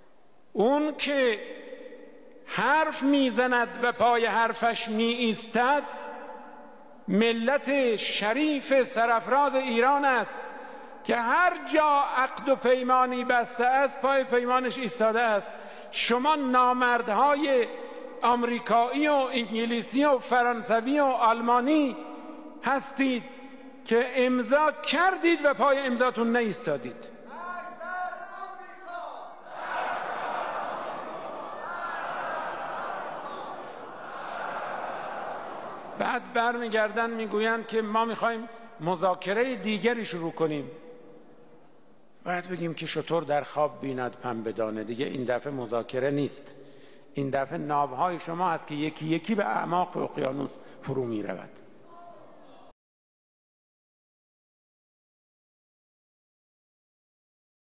اون که حرف میزند و پای حرفش می ایستد ملت شریف سرافراز ایران است که هر جا عقد و پیمانی بسته است پای پیمانش ایستاده است. شما نامردهای آمریکایی و انگلیسی و فرانسوی و آلمانی هستید که امضا کردید و پای امضاتون نایستادید. بعد برمیگردن میگویند که ما میخوایم مذاکره دیگری شروع کنیم. باید بگیم که شطور در خواب بیند پنبه دانه. دیگه این دفعه مذاکره نیست، این دفعه ناوهای شما است که یکی یکی به اعماق اقیانوس فرو میرود.